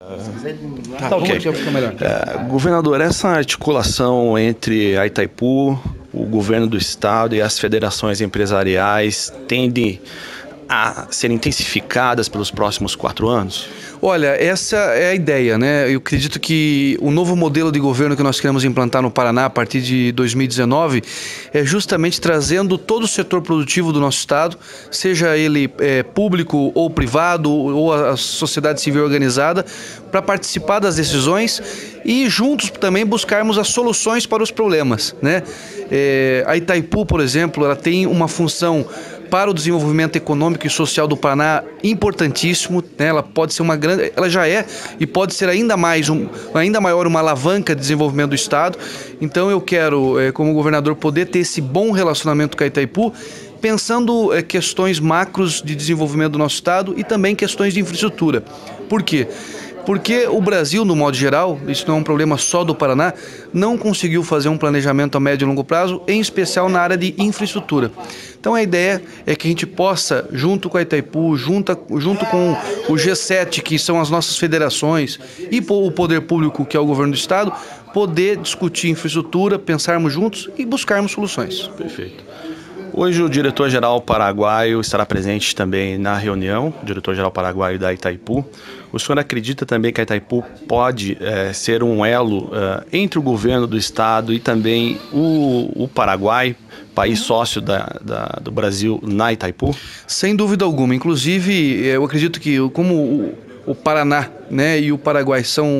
Tá ok. Governador, essa articulação entre a Itaipu, o governo do estado e as federações empresariais tende a ser intensificadas pelos próximos 4 anos? Olha, essa é a ideia, né? Eu acredito que o novo modelo de governo que nós queremos implantar no Paraná a partir de 2019 é justamente trazendo todo o setor produtivo do nosso estado, seja ele público ou privado, ou a sociedade civil organizada, para participar das decisões e juntos também buscarmos as soluções para os problemas, né? A Itaipu, por exemplo, ela tem uma função para o desenvolvimento econômico e social do Paraná importantíssimo, né? Ela pode ser uma grande, ela já é e pode ser ainda maior uma alavanca de desenvolvimento do estado. Então eu quero, como governador, poder ter esse bom relacionamento com a Itaipu, pensando questões macros de desenvolvimento do nosso estado e também questões de infraestrutura. Por quê? Porque o Brasil, no modo geral, isso não é um problema só do Paraná, não conseguiu fazer um planejamento a médio e longo prazo, em especial na área de infraestrutura. Então a ideia é que a gente possa, junto com a Itaipu, junto com o G7, que são as nossas federações, e o poder público, que é o governo do estado, poder discutir infraestrutura, pensarmos juntos e buscarmos soluções. Perfeito. Hoje o diretor-geral paraguaio estará presente também na reunião, o diretor-geral paraguaio da Itaipu. O senhor acredita também que a Itaipu pode ser um elo entre o governo do estado e também o Paraguai, país sócio do Brasil, na Itaipu? Sem dúvida alguma. Inclusive, eu acredito que como o Paraná, né, e o Paraguai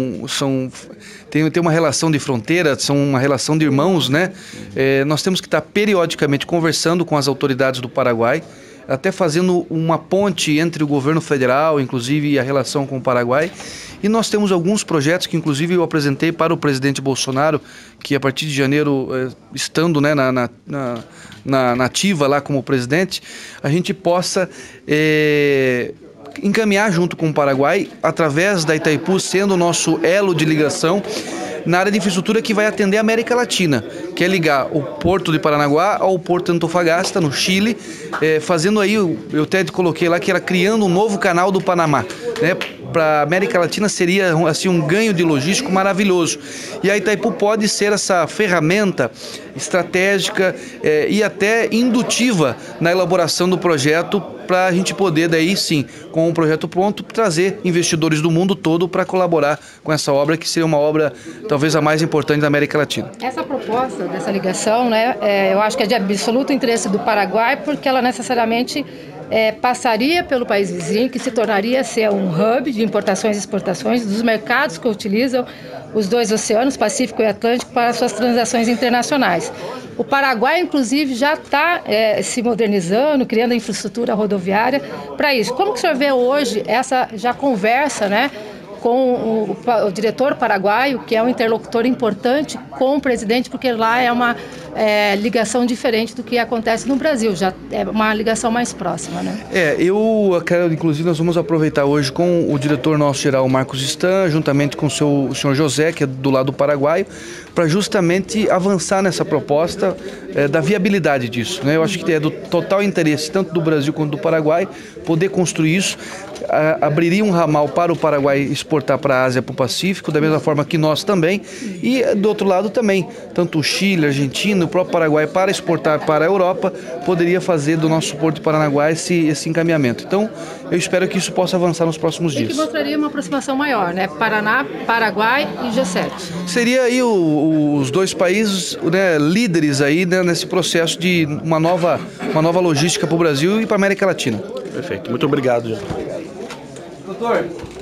tem uma relação de fronteira, são uma relação de irmãos, né? Nós temos que estar periodicamente conversando com as autoridades do Paraguai, até fazendo uma ponte entre o governo federal, inclusive, e a relação com o Paraguai. E nós temos alguns projetos que, inclusive, eu apresentei para o presidente Bolsonaro, que a partir de janeiro, estando, né, na ativa lá como presidente, a gente possa encaminhar junto com o Paraguai, através da Itaipu sendo o nosso elo de ligação na área de infraestrutura que vai atender a América Latina, que é ligar o Porto de Paranaguá ao Porto de Antofagasta, no Chile, fazendo aí, eu até coloquei lá que era criando um novo canal do Panamá, né? Para a América Latina seria assim, um ganho de logístico maravilhoso. E a Itaipu pode ser essa ferramenta estratégica e até indutiva na elaboração do projeto, para a gente poder daí sim, com o projeto pronto, trazer investidores do mundo todo para colaborar com essa obra, que seria uma obra talvez a mais importante da América Latina. Essa proposta dessa ligação, né, eu acho que é de absoluto interesse do Paraguai, porque ela necessariamente passaria pelo país vizinho, que se tornaria ser um hub de importações e exportações dos mercados que utilizam os dois oceanos, Pacífico e Atlântico, para suas transações internacionais. O Paraguai, inclusive, já está se modernizando, criando a infraestrutura rodoviária para isso. Como que o senhor vê hoje essa já conversa, né, com o diretor paraguaio, que é um interlocutor importante com o presidente, porque lá é uma ligação diferente do que acontece no Brasil, já é uma ligação mais próxima, né? Inclusive, nós vamos aproveitar hoje com o diretor nosso geral, Marcos Stan, juntamente com o senhor José, que é do lado paraguaio, para justamente avançar nessa proposta da viabilidade disso, né? Eu acho que é do total interesse, tanto do Brasil quanto do Paraguai, poder construir isso. Abriria um ramal para o Paraguai exportar para a Ásia, para o Pacífico, da mesma forma que nós também, e do outro lado também, tanto o Chile, a Argentina, o próprio Paraguai, para exportar para a Europa, poderia fazer do nosso Porto de Paranaguá esse encaminhamento. Então, eu espero que isso possa avançar nos próximos dias. E que mostraria uma aproximação maior, né? Paraná, Paraguai e G7. Seria aí os dois países, né, líderes aí, né, nesse processo de uma nova logística para o Brasil e para a América Latina. Perfeito. Muito obrigado, Jean. Doutor.